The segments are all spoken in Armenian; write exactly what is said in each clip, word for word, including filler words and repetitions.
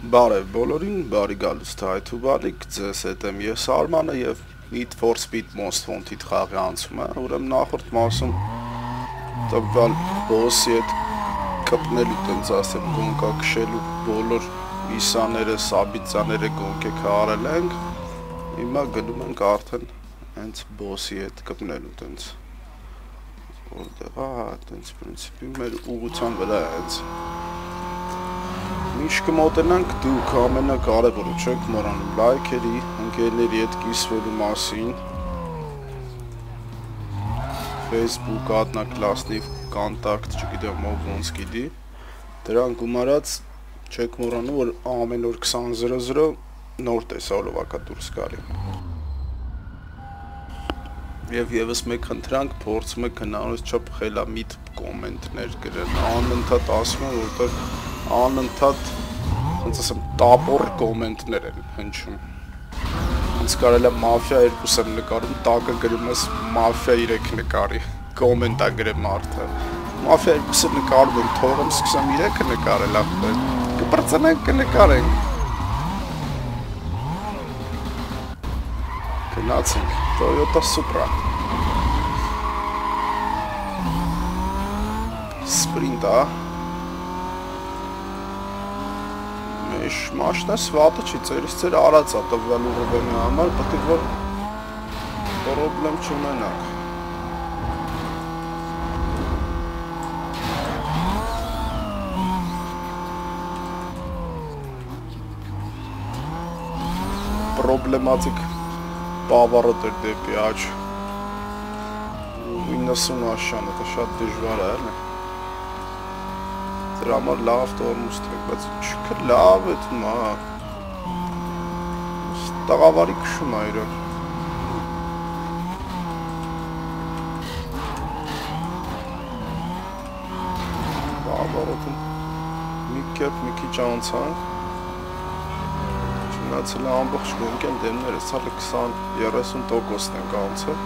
Բարև բոլորին, բարի գալուստ հայթու բալիկ, ձեզ հետ եմ ես Արմանը և Need for Speed Most Wanted խաղի անցում է, ուրեմն նախորդ մասում տվյալ բոսի հետ կպնելու տենց ասեմ գոնկա քշելու բոլոր իսաները, սաբիծաները գոնք եք հարել ենք, հիմա գնում ենք արդեն հենց բոսի հետ կպնելու տենց, որտեղ ահա տենց պրինցիպի մեր ուղղության վրա է հենց Միշտ կմոտենանք դուք ամենակարևորը չեք մոռանում լայքերի, ընկերների հետ կիսվելու մասին Facebook, Adnaklassniv, Kontakt, չգիտեմ ով ոնց գիտի դրան գումարած չեք մոռանում որ ամեն օր քսան զրո զրո նոր տեսալովակա դուրս գալի Եվ եւս մեկ խնդրանք փորձում եք հնարավորինս չափ խելամիտ կոմենտներ գրել անընդհատ ասում եմ որտեղ անընդհատ ոնց ասեմ տապոր կոմենտներ են հնչում Հենց կարելի է մաֆիա երկուս եմ նկարում տակը գրում ես մաֆիա երեք նկարի կոմենտ է գրել մարդը մաֆիա երկուսը նկարում եմ թողեմ սկսեմ երեքը նկարել ախպեր կբրծնենք կնկարենք Գնացինք Toyota Supra Sprint-ա Մեշ մաշնա սվատը չի, ծերից ծեր արած է տվյալ ուղղվենի համար, պետք է որ պրոբլեմ չունենանք Պրոբլեմատիկ Պավարոտ էր դեպի աչ իննսուն աշան, դա շատ դժվար է, էլի Դրա համար լավ տորմուստ եք, բայց չկը լավ է թում, հա Տաղավարի քշում է իրոք Պավարոտում մի կերպ մի քիչ անցանք Մնացել է ամբողջ գոնք են դեմները, սալը քսան երեսուն տոկոսն ենք անցել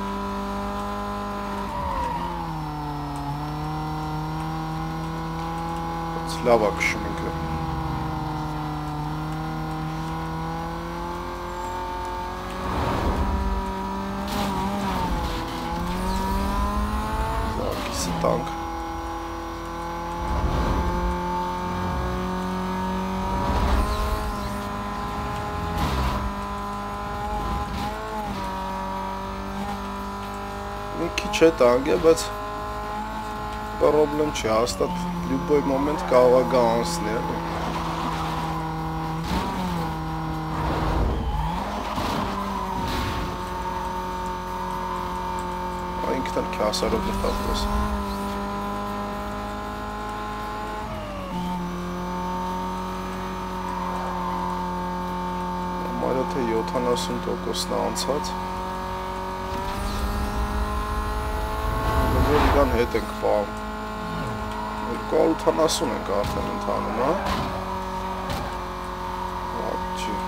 Բայց լավ է քշում ինքը Զարկիսը տանք Մի քիչ է տանգ է, բայց պրոբլեմ չի, հաստատ լյուբոյ մոմենտ կարող է գա անցնի, էլի Ինքն էլ քյասարով նխավտոս Համարյա թե յոթանասուն տոկոսն է անցած Իրան հետ ենք պահում երկու հարյուր ութանասուն ենք արդեն ընթանում, հա Հատ չի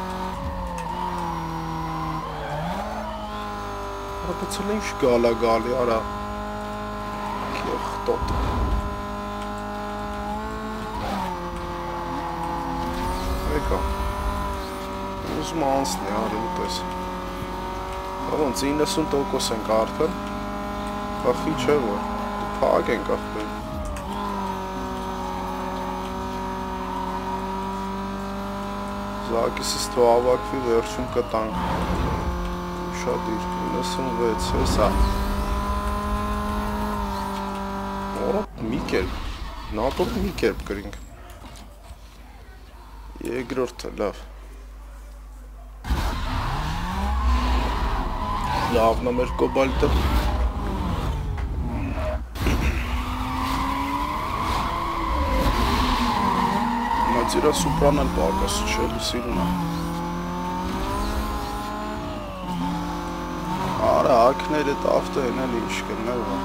Արա բացել է ինչ գալա գալի, արա Կեղտոտ Եկա Ուզում անցնի, արի ուտես Ոնց իննսուն տոկոս ենք արդեն Ախի չէ որ, պաղակ ենք ախպեն Զակիսս թո ավակվի վերջում կտանք Ուշադիր, իննսուն վեց, հեսա Որոտ մի կերպ, նատոտ մի կերպ կրինք Եգրորդը, լավ Լավն է մեր կոբալտը Իրա սուպրան էլ պակաս չելի սիրուն է Արա ակները տավտը են էլ ինչ կներ վա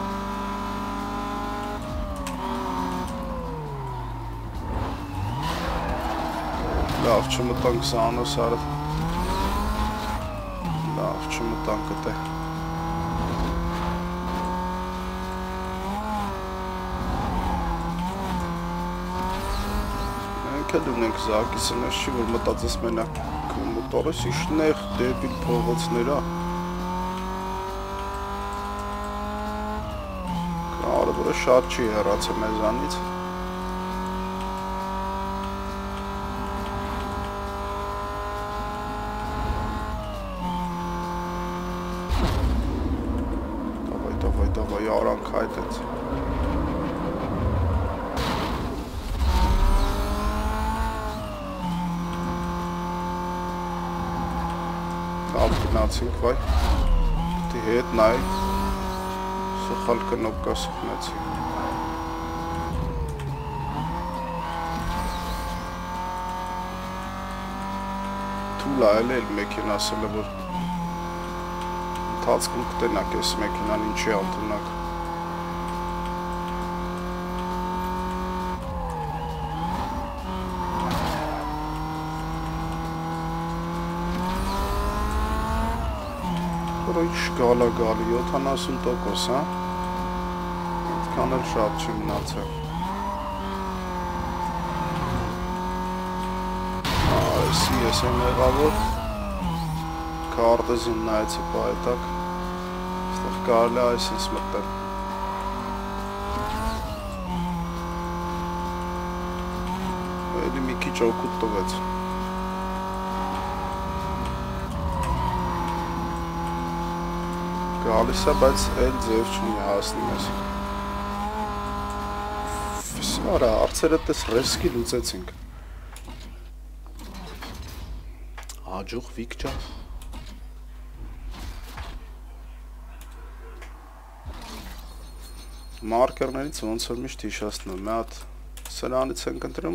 Լավ չմտանք սանոս արդ Լավ չմտանք կտե մենք էլ ունենք Զակիսը, ես չի որ մտածես մենակ մոտորս իշնեղ դեպի փողոցներա։ Կարևորը շատ չի հեռացել մեզանից։ Давай, արանք հայտեց։ Լավ գնացինք, վայ։ Դի հետ նայ, սխալ կնոպկա սխնեցի։ Թուլա էլ էլ մեքեն ասել է, որ Թացքում կտենակ ես մեքենան ինչի անդունակ։ Որը ինչ գալա գալի, յոթանասուն տոկոս, հա? Այդքան էլ շատ չի մնացել։ Այսի ես եմ եղավոր Քարտեզին նայեցի պայտակ, այստեղ կարելի է այսպես մտնել։ Էլի մի քիչ օգուտ տվեց։ Գալիս է, բայց էլ ձև չունի հասնի մեզ։ Արա, արցերը տես ռեսկի լուծեցինք։ Աջուղ վիկջա։ Մարկերներից ոնց որ միշտ հիշացնում, մի հատ սրանից ենք ընտրում,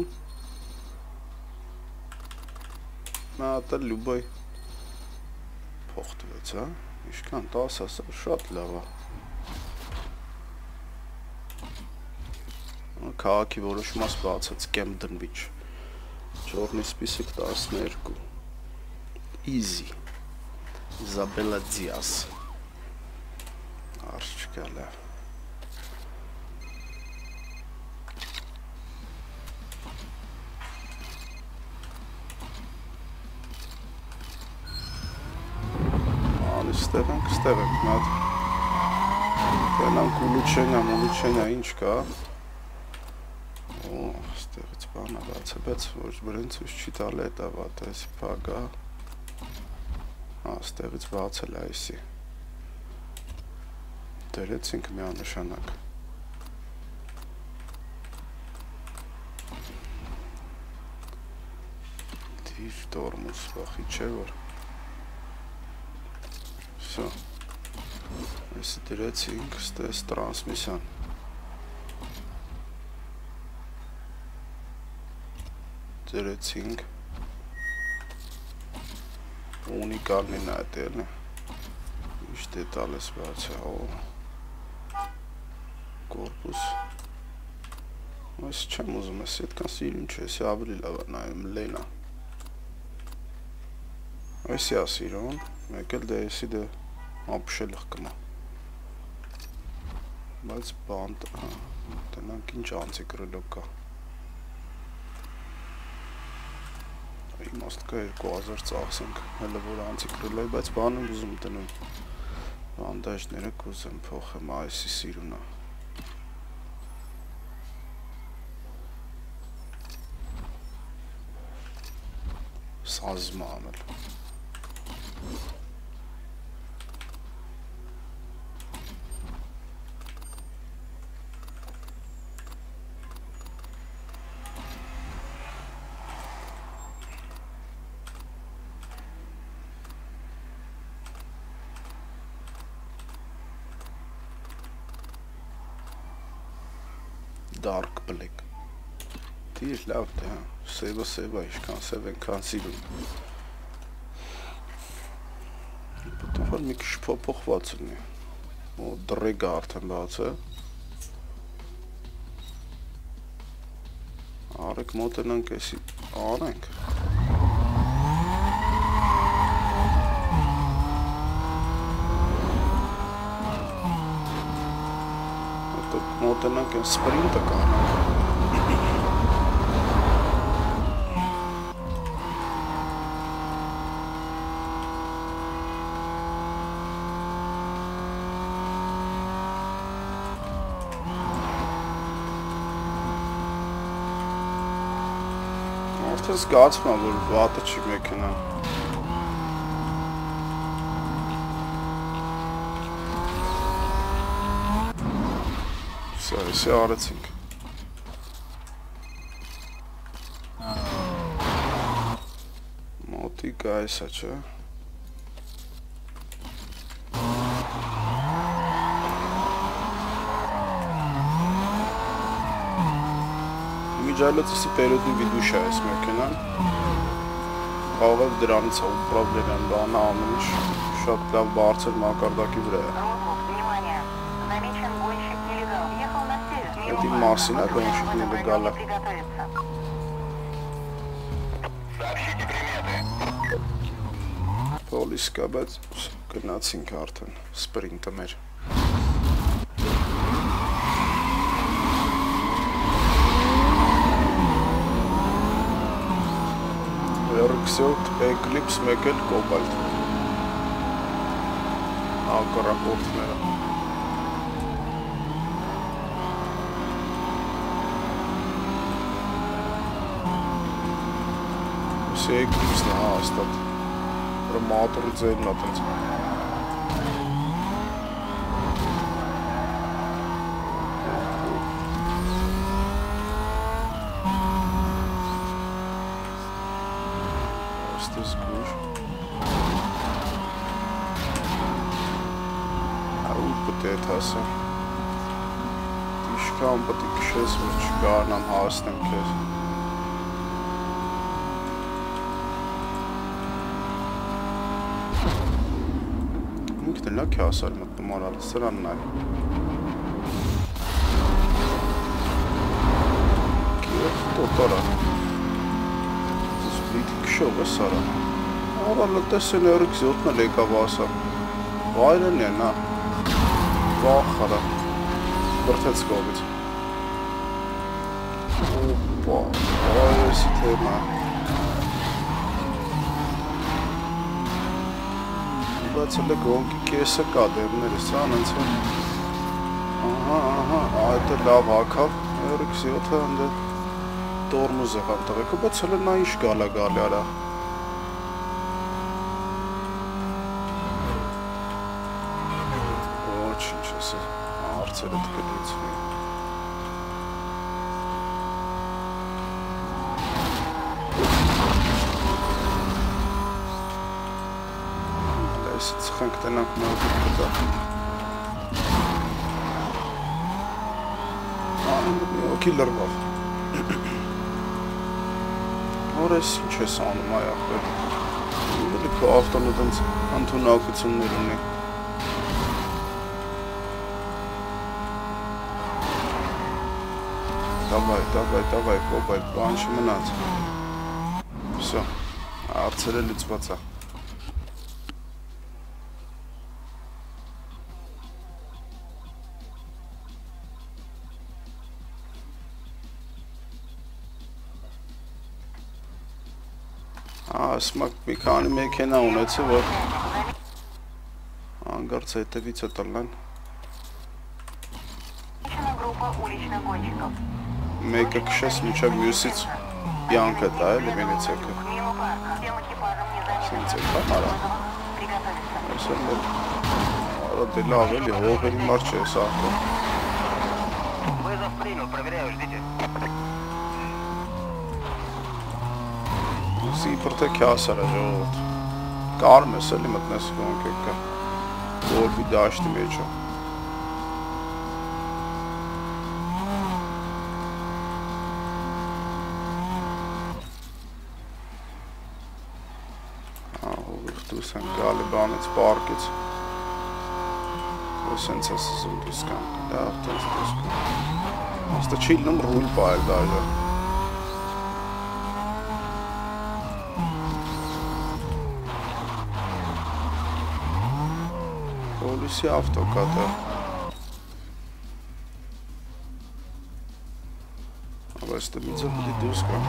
մի հատ էլ լյուբոյ փոխտվեց, հա, իշքան տաս ասա, շատ լավ է, քաղաքի որոշ մաս բացած կեմ դնվիչ, չորնի սպիսիկ տասներկու, easy, Իզաբելա Դիաս, արժ չկալ է, Ստեղ ենք, ստեղ ենք, մատ Տենանք ուլուչենյա, մուլուչենյա, ինչ կա Օ, ստեղից բան աղացը, բայց ոչ բրենց ուշ չի տալ է տավատ այսի պագա Ստեղից բացել այսի Դերեցինք միանշանակ Դիր տորմուս բախի չէ որ Всё. Если դրեցինք, ստես տրանսմիսիան Դրեցինք Ունիկալնին այդ էլ Ինչ դետալ ես բացա Կորպուս Այս չեմ ուզում ես, ետքան սիրուն չէ, եսի ավելի լավ նայում լենա Այսի է սիրուն, մեկ էլ դե եսի դե ապշելիղ կմա Բայց բանտ, տնանք ինչ անցի կրելով կա Իմաստ կա երկու հազար ծախսենք, հելը որ անցի կրելով, բայց բան եմ ուզում տնում Բանդաժները կուզեմ փոխեմ, այսի սիրունա Սազմա անել Dark black Դիր լավ դե, սևը սևը իշքան սև ենքան սիրում Պետում որ մի քիչ փոփոխված ունի Ու դրեգը արդեն բաց է Արեք մոտենանք էսի անենք Մոտենանք են սպրինտը կանանք Արդեն զգացվում է, որ վատը չի մեքենան։ Սա էսի արեցինք։ Մոտիկ այսա չէ։ Միջայլոցիսի պերոդի վիդուշ է այս մեքենան։ Կարող է դրանից է ու պրոբլեմ են բանը ամեն ինչ շատ լավ բարձր մակարդակի վրա է։ Այդ իմ մասին է գոնշիկ նելեգալ է։ Պոլիս կա, բայց գնացինք արդեն, սպրինտը մեր։ Ռքսյոտ, էկլիպս, մեկ էլ կոբալտ։ Ակարակորդները։ Ուսի էկլիպսն է, հա, աստատ։ Մատորի ձերն ատենց։ Աստես գուր։ Ու պտի էտ հասը։ Իշկան պտի կշես, որ չգարնամ հասնեմ կեզ։ Ինքն էլ քյասար մտնում արալ, սրանն այլ։ Կիրև տոտարա։ Սպիտ կշով է սարա։ Արալը տեսեն էրիք զյոտնը լեկավ ասա։ Վայրն է նա։ Վախարա։ Բրթեց կովից։ Ոպա, այեսի թեմա։ Բայց հլը գոնքի կեսը կա դեմներս, անենց է։ Ահա, ահա, այդ է լավ հակավ, էրիք զյոթը հնդը տորմուզ եղավ տղեկը, բայց հլը նա ինչ գալա գալի արա։ Ոչ ինչ ես է, արցերը տկլիցվի։ Ծխենք տնանք մոտիկ կտա։ Անում մի օքի լրվավ։ Որ ես ինչ ես անում այ ախպեր։ Իլի քո ավտոնը դենց ընդունակություններ ունի։ Դավայ, դավայ, դավայ, կոբայ, բան չմնաց։ Վսո, արցերը լիցված է։ Ասմակ մի քանի մեքենա ունեցը, որ անգարց հետևից է տլնան։ Մեկը կշես միջավ մյուսից յանքը տա է լվինեցեկը։ Սինց է կամարա։ Այս էլ էլ արա դե լավ էլի, հողերի մարդ չէ ես աղթը։ Սիպրտը քյասար է ժողոտ։ Կարմ ես էլի մտնես գոնք եկա։ Գորբի դաշտի մեջ է։ Դուս են գալի բանից պարկից։ Որ սենց ես զում դուս կան։ Դա տենց դուս կան։ Աստը չիլնում ռույլ պայլ դաժը։ Պոլիսի ավտոկատ է։ Բայց դե միձը պտի դուս կան։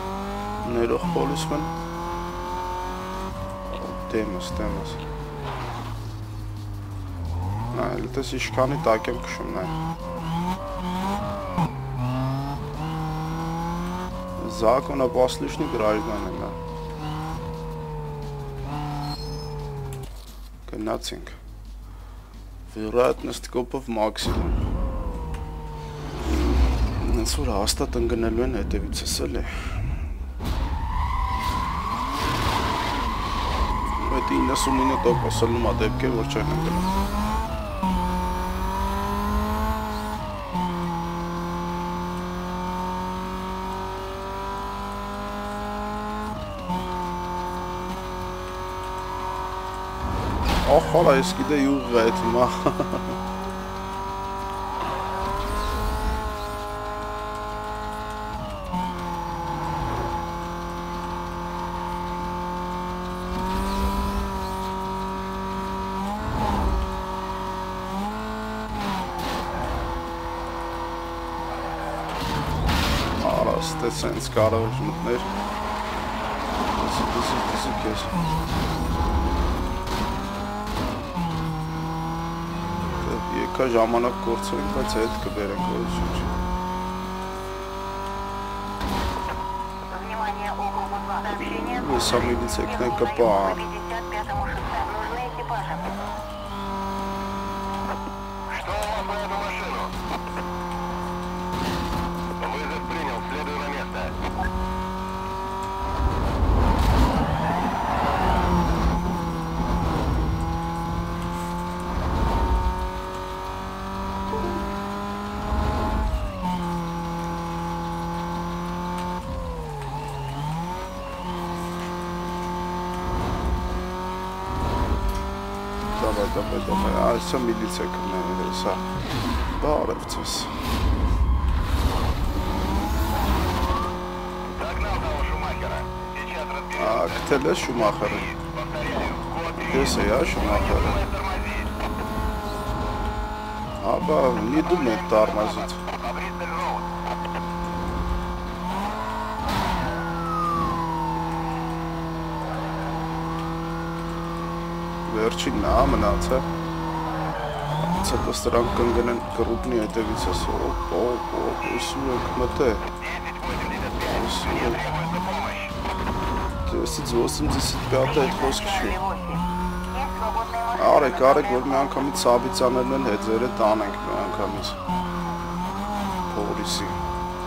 Ներող պոլիսմեն։ Դեմս, դեմս։ Այլ դες իշքանի տակ եմ քշում նայ։ Законопослушный гражданин, да. Գնացինք։ Вероятность կոպով մաքսիմում։ Ինձ որ հաստատ ընկնելու են հետևիցս էլի։ Այդ իննսունինը տոկոս լումա դեպք է, որ չեն ընկնում։ Ախ, հալա, ես գիտե յուղ է այդ հիմա։ Արաստ է սենց կարող ես մտներ։ Դսի, դսի, դսի կես։ Եկա ժամանակ կործորենք, բայց հետ կբերենք որոշիչ։ Հեսա միլից եկնեք կպան։ Давай, давай, давай, а все милиция ко мне нравится. Баров цес. А, кто Шумахера? Здесь я Шумахера. Аба, не думает тормозить. Վերջին նա մնացա։ Ցած սրանք կընկնեն կռուպնի հետևից ասո, օ, օ, ուսում եք մտե։ Ուսում եք։ Դեսից ոսմձեսից պյատը այդ խոսք չի։ Արեք, արեք, որ մի անգամից սաբիցաներն են հետզերը տանենք մի անգամից։ Փորիսի։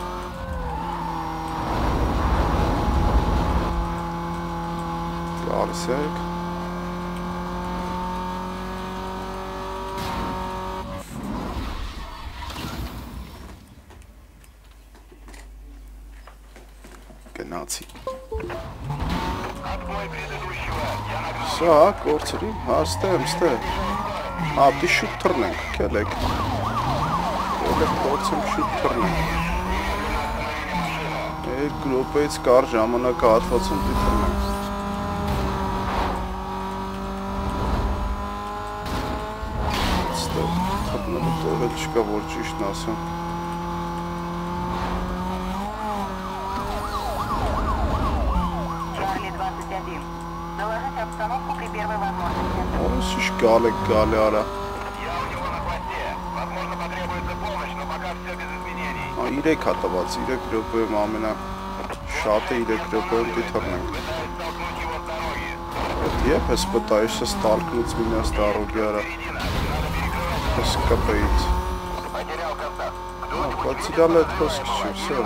Գալիս եք։ Գնացի։ Սա, կորցրի, հաստեմ, ստե։ Ապի շուտ թռնենք, կելեք։ Կելեք կորցենք շուտ թռնենք։ Եկ գրոպեից կար ժամանակը հատվածում պի թռնենք։ Ստե, թռնելու տեղը չկա, որ ճիշտն ասեմ։ Ось уж галек галяра. А իրեք հատված, իրեք րոպեում ամենա շատը իրեք րոպեում դիթռնենք։ Եվ ես пытаешься столкнуть меня с дороги, ара. Скопаить. Потерял этот хоск, все.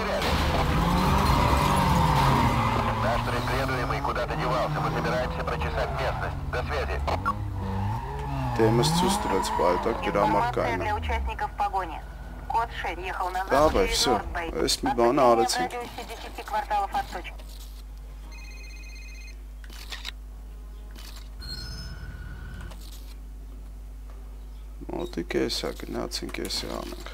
Наш преследуемый куда-то девался, мы собираемся прочесать местность. До связи. Темы чувствуется, поэтому кирамаркайна. Для участников погони. Код шесть ехал назад. Давай, все. Если мы банарцы. В радиусе десяти кварталов от точки. Вот и кейса, гнацин кейса, анак.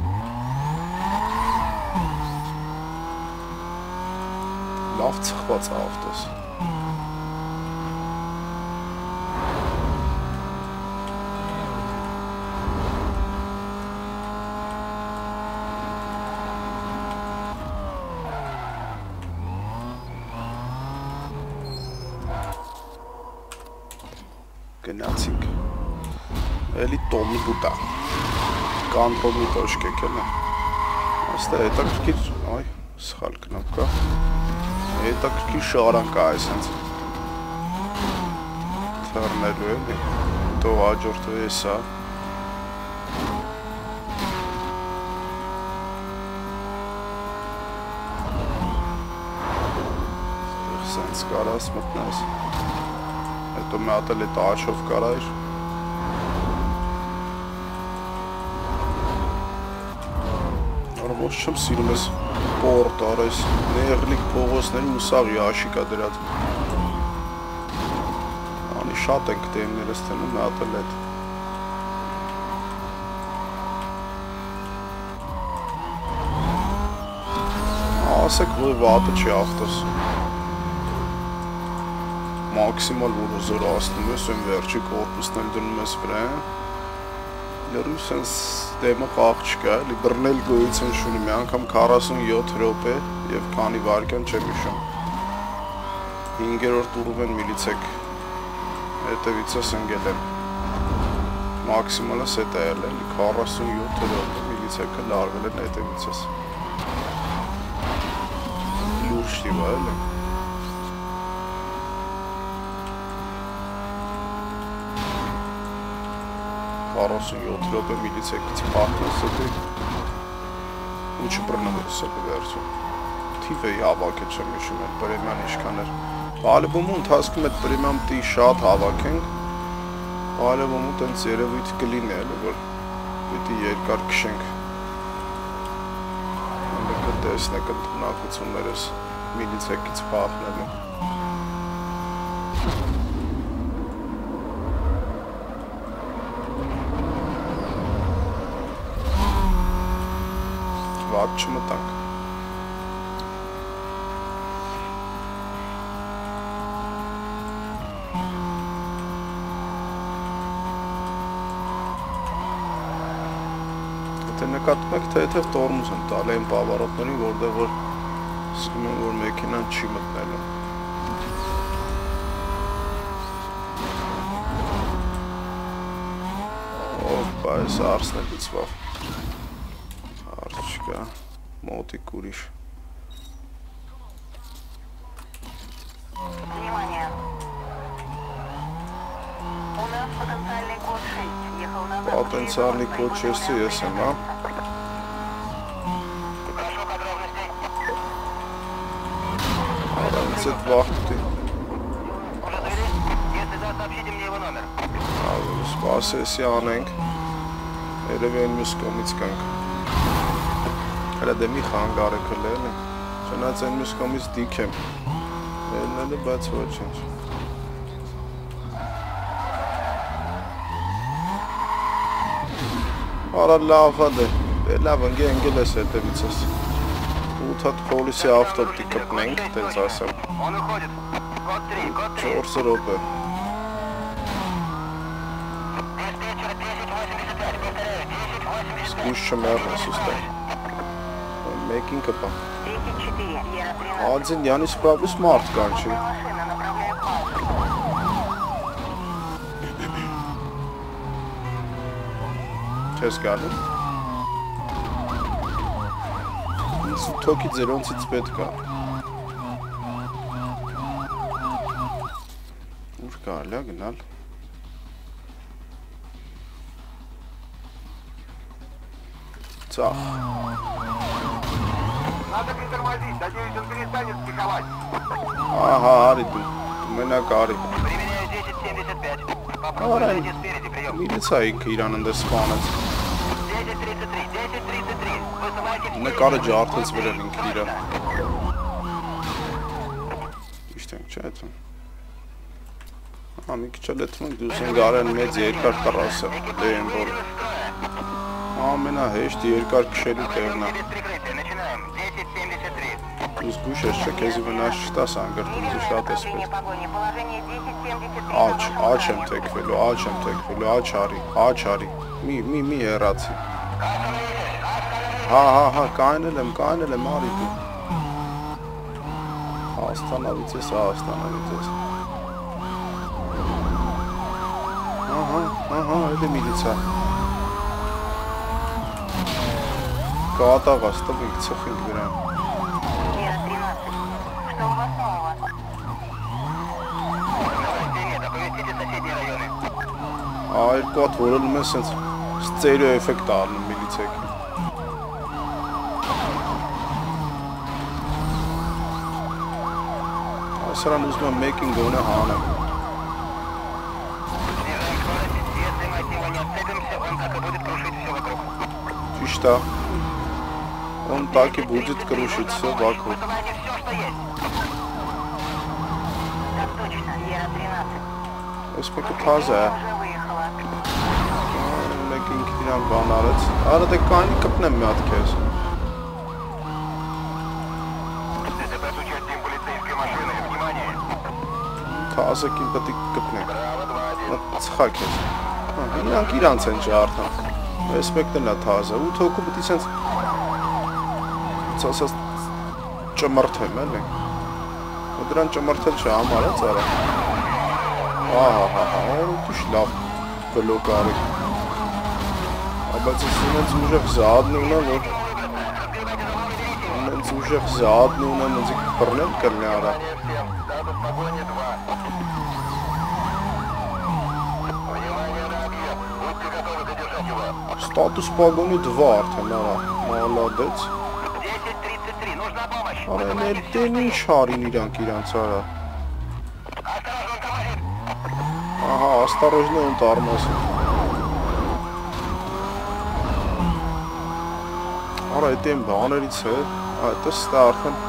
Լավ ծխված ավտոս։ Գնացինք։ էլի տոմի բուտա։ Կանտրոլի տոշկեք էլ է։ Աստա հետաքրքիր, այ, սխալ կնապկա։ Հետաքրքիր շարան կա այսենց։ Թարնելու էլի, տո հաջորդը էսա։ Սենց կարաս մտնես։ Հետո մի հատ էլ էտ աչով կարայր։ Ոչ չեմ սիրում ես պորտ արես, նեղլիկ փողոցների ու սաղ յաշիկա դրած։ Անի շատ ենք տեմներս տենում մի հատ էլ էտ։ Ասեք, որ վատը չի ավտոս։ Մաքսիմալ որ հզոր ասնում ես, են վերջի կորպուսն էլ դնում ես վրա են։ Լրու սենց դեմը խաղ չկա, էլի բռնել գոյություն շունի, մի անգամ քառասունյոթ րոպե և քանի վարկյան չեմ հիշում։ հինգերորդ ուռով են միլիցեք հետևիցս ընգել են։ Մաքսիմալս հետ է էլ էլի քառասունյոթ րոպե միլիցեքը լարվել են հետևիցս։ Լուրջ տիվա էլի։ քառասունյոթ րոպե միլիցեքից պահնես էլի ու չբռնում ես էլի վերջում։ Թիվ էի հավաք է չեմ հիշում էլ պրեմյան իշքան էր։ Բալեբոմու ընթացքում էտ պրեմյան պտի շատ հավաք ենք։ Բալեբոմու տենց երևույթ կլին է էլի, որ պիտի երկար կշենք։ Անդը կտեսնեք ընդունակություններս միլիցեքից պահնելու։ Վատ չմտանք։ Եթե նկատում եք, թե եթե տորմուզ են տալ են պավարոտներին, որտեղ որ սկում են, որ մեքինան չի մտնելու։ Օպա, ես արսն է լիցվավ։ Չկա, մոտիկ ուրիշ։ Внимание! У нас потенциальный код шесть. Ехал назад. Потенциальный код шесть ես եմ, հա։ Прошу подробностей. Առանց այդ վախտի։ Уже завели? Если да, сообщите мне его номер. Սպասեսի անենք։ Երևի են մյուս կողմից կանք։ Հələ դե մի խանգար է կլել է, չնայած այն մյուս կողմից դիք եմ, ելնել է, բայց ոչինչ։ Արա լավ հատ է, դե լավ ընգե ընգել ես հետևից ես, ութ հատ պոլիսի ավտոպտի կպնենք, տենց ասեմ, Он уходит. Код три, код три. չորս րոպե, Диспетчер десять восемьдесят пять. Повторяю, десять восемьдесят пять. սկույս չմերնես ուստեղ, մեկին կպա, десять четыре. Ера тринадцать. ադզին յանից պրավլիս մարդ կան չի, Машина, направляю в парк. չես գալու, թոքի ձերոնցից պետք է, ուր կարել է գնալ, ծախ, Надо притормозить. Надеюсь, он перестанет психовать. ահա արի դու, դու մենակ արի, Применяю десять семьдесят пять. Попробуй Արай, зайти спереди. Прием. միլիցա ինքը իրան ընդեր սպանեց, десять тридцать три. десять тридцать три. Высылайте в նկարը ջարդեց վերել ինքը իրան, իշտ ենք չէ էթում, հա մի քիչ էլ էթում ենք դուս ենք արեն մեծ երկար տրասը, դեն որ, ամենահեշտ երկար քշելու տեղն է, Без прикрытия. Начинаем. десять семьдесят три. դուս գուշ ես չէ, քեզի վնաս չտաս անգրտում դու շատ ես Направление պետք, погони. Положение десять семьдесят три. աչ, աչ եմ թեքվելու, աչ եմ թեքվելու, աչ արի, աչ արի, մի, մի, մի հեռացի, հա, հա, հա, կայնել եմ, կայնել եմ, արի դու, հաստանավից ես, հաստանավից ես, ահա, ահա, Այդի միլիցա։ Կատաղաց, տվինք ծխինք վրան։ Сфера тринадцать. Что у вас нового? Այր կատ որելում են սենց ստերեո էֆեկտ ալնում միլիցեք։ Այսրան ուզում եմ մեկին գոնե հանեմ։ Ճիշտ է։ Он так и будет крушить все вокруг. Так точно, Сфера тринадцать. Այս մեկը թազա է։ Уже выехала. Մեկը ինքն իրան բան արեց։ Արա դե կանի կպնեմ մի հատ քեզ։ Թազը կին պետք է կպնենք։ Ծխա քեզ։ Իրանք իրանց են ջարդան։ Այս մեկն էլ է թազը։ ութ հոգու պետք է սենց ցասած ճմրթեմ էլի։ Ու դրան ճմրթել չհամարած արա։ Ահա, հա, դուշ լավ բլոկ արի։ Բայց ես ունենց ուժեղ զադնի ունեմ, որ ունենց ուժեղ զադնի ունեմ, ինձ բռնել կլնի արա։ Ստատուս պագոնի dva արդեն արա, մալադեց։ Արա ներդեն ինչ հարին իրանք իրանց արա։ Ահա, աստարոժնը են տարմասը։ Արա, էտ եմ բաներից է, այդս ստա արդեն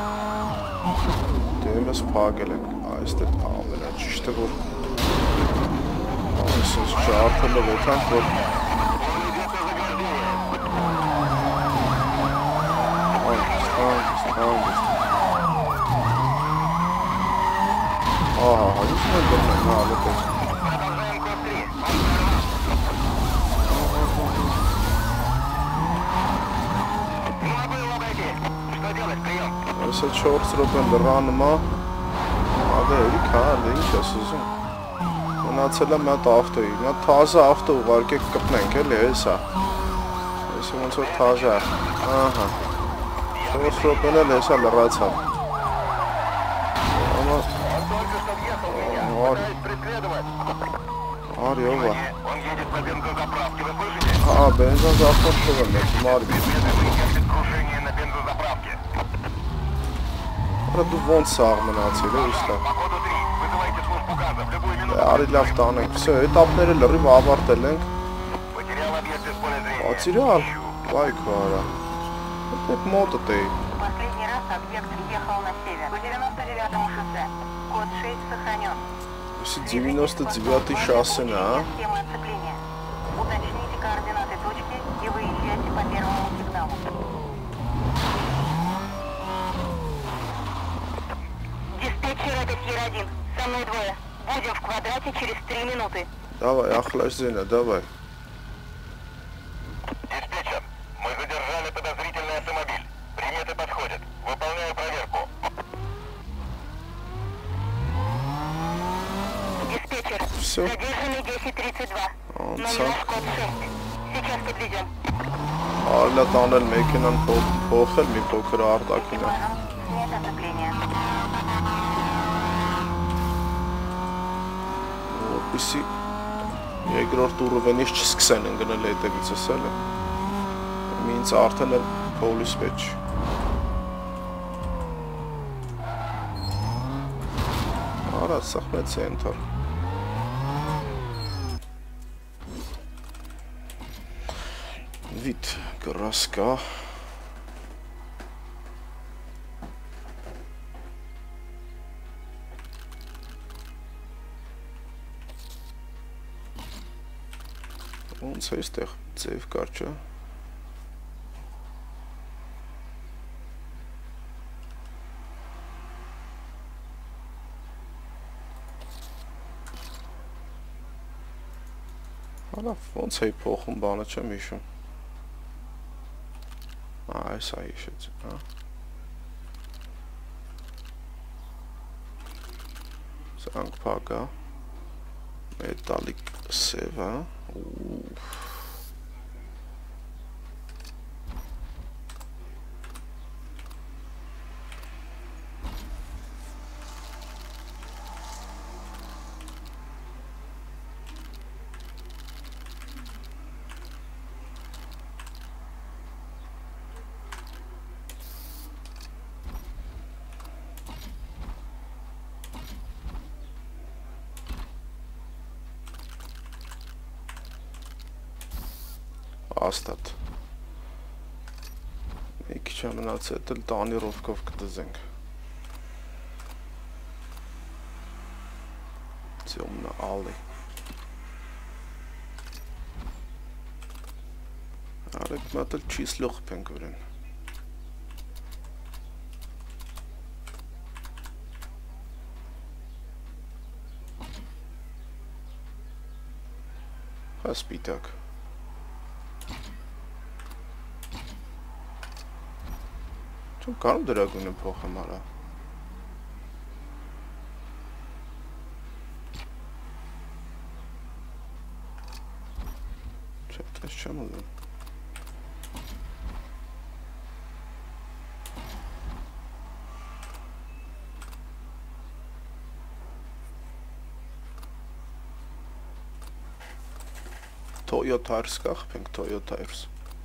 դեմս պագել ենք, այս դեպ ամենա ճիշտ է, որ այսս չարդել է վետանք, որ Ահա, հա, ուսն են դրնեմ, հա, լետես։ Այս է չորս ռոպեն լրանում է, ադե էրիք հա, դե ինչ ես ուզում։ Մնացել է մի հատ ավտոյի, մի հատ թազը ավտո ուղարկեք կպնենք էլի, ես հա։ Ես ոնց որ թազը է, ահա։ Չորս ռոպեն էլ ես հա լրացավ։ Արի, ով է։ Հա, բենզան զավտով եմ ես, մարմի։ Արա դու ոնց սաղ մնացել է, ուստա։ Արի լավ տանենք, վսե, էտապները լրիվ ավարտել ենք։ Ացիրալ, վայ քո արա։ Էտ մոտըտ էի։ Последний раз объект ехал на север, по девяносто девятому шоссе. Код шесть сохранен. Если девяносто девятый шоссен, а? Схема оцепления. Уточните координаты точки и выезжайте по первому сигналу. Диспетчер, это Сфера один. Со мной двое. Будем в квадрате через три минуты. Давай, охлажь Зена, давай. Диспетчер, мы задержали подозрительный автомобиль. Приметы подходят. Выполняю проверку. Диспетчер, Все. задержанный десять тридцать два. Он Номер сам. код шесть. Сейчас подвезем. Արլա տանել մեքենան փոխել մի փոքր արտակինը։ Снять оцепление. Որպեսզի երկրորդ ուռվենից չսկսեն ընկնել հետևիցս էլի։ Ինձ արդեն էլ պոլիս մեջ։ Արա, սաղ մեծ սենթար։ Վիտ, կրասկա։ Ոնց է այստեղ ձև կար չէ։ Հալա ոնց էի փոխում բանը չեմ հիշում։ Այս է հիշեց, հա։ Սրանք փակ է։ Մետալիկ սև է։ Աստատ։ Մի քիչ ամնացել էլ տանի ռովկով կդզենք։ Ձյոմնա ալի։ Արեք մատել չիսլող պենք վրեն։ Հասպիտակ։ Չում կարում դրագունը փոխեմ արա։ Չէ, տես չեմ ուզում։ Toyota Tires կախպենք, Toyota Tires։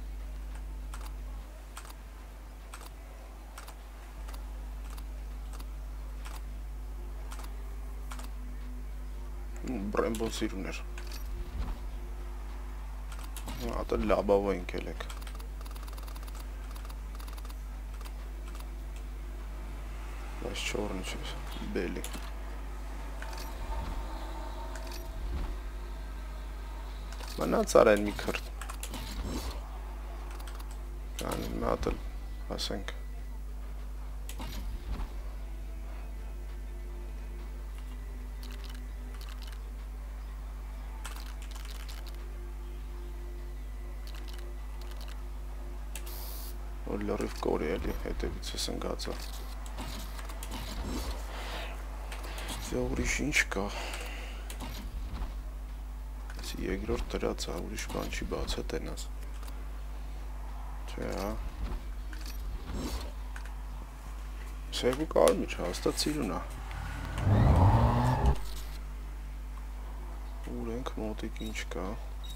Brembo սիրուներ։ Ատը լաբավո ենք ելեք։ Բայց չորնի չես, բելի։ Մնաց արեն մի քրտ։ Կանի մատը ասենք։ Լրիվ կորի էլի հետևից ես ընգացա։ Ստե ուրիշ ինչ կա։ Եսի երկրորդ դրացա, ուրիշ բան չի բացա տենաս։ Չէ, հա։ Սեգու կարմի չէ, հաստատ սիրունա։ Ուր ենք մոտիկ ինչ կա։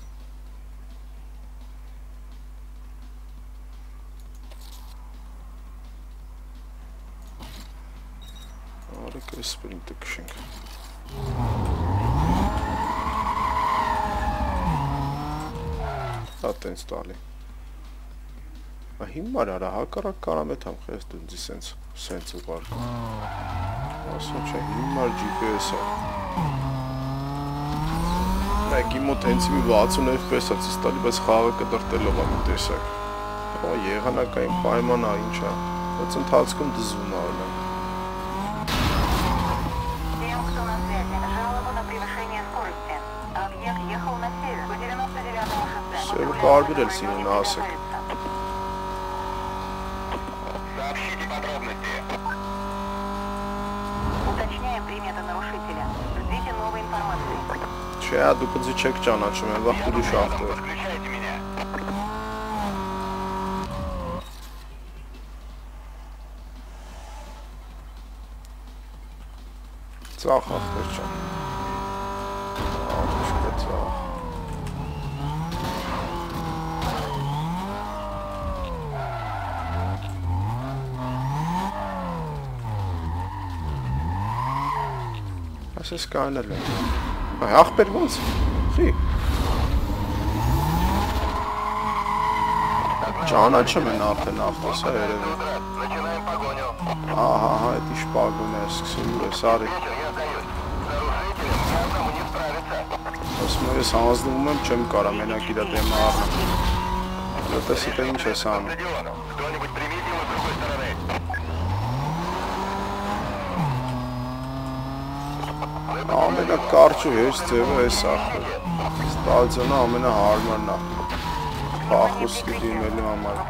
Սպրինտը կշենք։ Ատենց տալի։ Հիմար արա հակարակ կարամ էտ համ խես դունձի սենց սենց ուղարկ։ Ասում չէ հիմար ջի պի էս է։ Մեկի մոտ հենց մի վաթսուն էֆ պի էս է ծիս տալի, բայց խաղը կդրտելով ա մի տեսակ։ Եղանակային պայման ա ինչ ա, բայց ընթացքում դզում ա ալան։ Սևը կարբիր էլ սինուն ասեք։ Չէ, դուք ձի չեք ճանաչում են, վաղ ուրիշ ավտո։ Ծախ ախտեր չան։ Աղիշ կը ծախ։ Ասես կանել են։ Այ աղբեր ոնց, խի։ Ճանաչում են արդեն ավտոս է երևի։ Ահա, հա, էտ իշ պագուն է, սկսում ուր է, սարի։ Ասում ես հանձնվում եմ, չեմ կարա մենակ իրա դեմը առնեմ։ Լտեսի թե ինչ ես անում։ Ամենա կարճու հեշտ ձևը ես ախր։ Ստացոնը ամենա հարմանն է։ Պախուսկի դիմելու համար։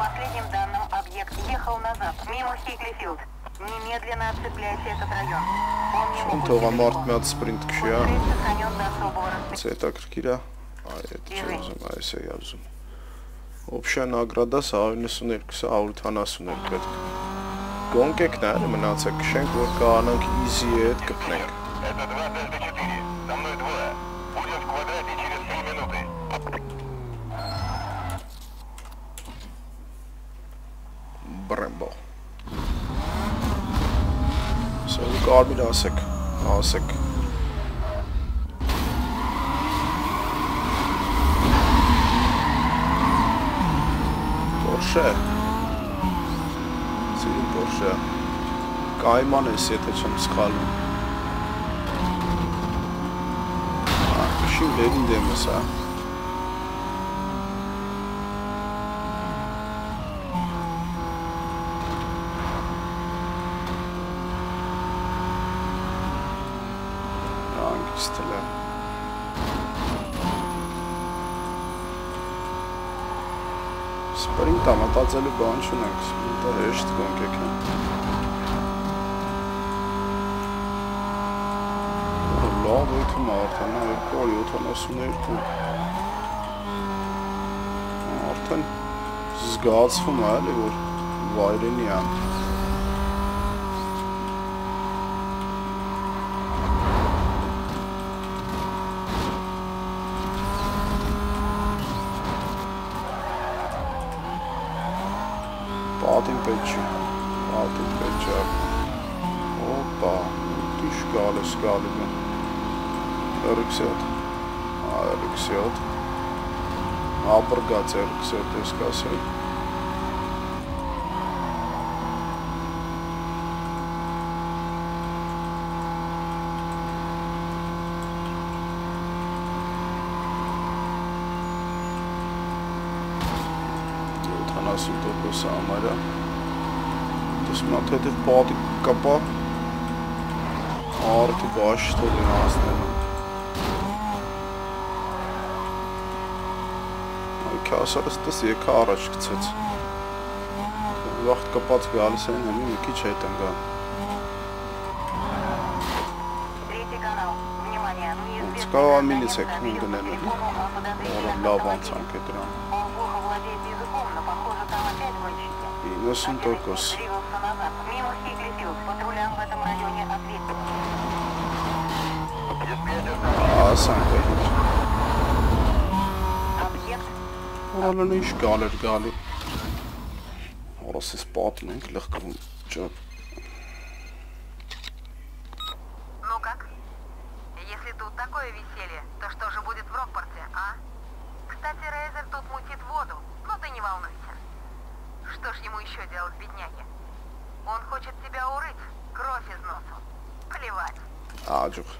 Շուն թողամարդ մի հատ սպրինտ քշի, հա։ Це հետաքրքիր է։ Այ այդ չեմ այս է yazում։ Общая награда one ninety-two one seventy-two պետք։ Գոնկեք նայել մնացեք քշենք որ կարողանանք easy հետ գտնենք։ Это два Дельта четыре. Со мной двое. Будем в квадрате через три минуты. Brembo. So կարմիր ասեք, ասեք։ Porsche։ Սիրուն Porsche։ Կայման ես, եթե չեմ սխալվում։ Քշին վերին դեմս, հա։ Stille. Sprint ամատածելու բան չունենք, դա հեշտ գոնկեք է։ Լավ էթում արդեն two seventy-two։ Արդեն զգացվում է էլի, որ վայրենի է։ Պատին պետք չի, պատին պետք չի, օպա, դիշ գալ է սկալի բեն, էրիքսյոտ, էրիքսյոտ, աբրգաց էրիքսյոտ ես կասել, seventy percent համարյա դες մատ հետև պատի կապա արդի բաշ թող են հասնելու այ կասարս տես եկա առաջ գցեց վաղտ կապած գալիս են հեմի մի քիչ հետ են գա կարող ամինից եք գնելու լավ անցանք է դրան ninety percent. Ասանք է Որալն ինչ գալ էր գալի Որոս ես պատն ենք լղկվում ճապ Ну как? Если тут такое веселье, то что же будет в Рокпорте, а? Кстати, Рейзер тут мутит воду, но ты не волнуйся. Что ж ему еще делать, бедняги? Он хочет тебя урыть, кровь из носу. Плевать. Աջուղ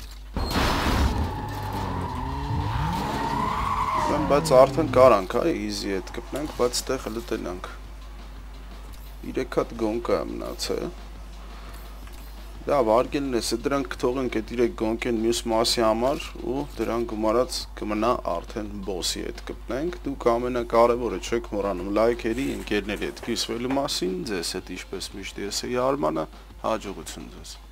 Բայց արդեն կարանք, հա, easy հետ կպնենք, բայց տեղ հլը տենանք Իրեք հատ գոնկա է մնացել Դա վարգելն ես, դրանք թողենք էդ իրեք գոնք են մյուս մասի համար ու դրանք գումարած կմնա արդեն բոսի հետ կպնենք Դուք ամենակարևորը չեք մոռանում լայքերի, ընկերների հետ կիսվելու մասին, ձեզ հետ ինչպես միշտ ես էի Արմանը, հաջողություն ձեզ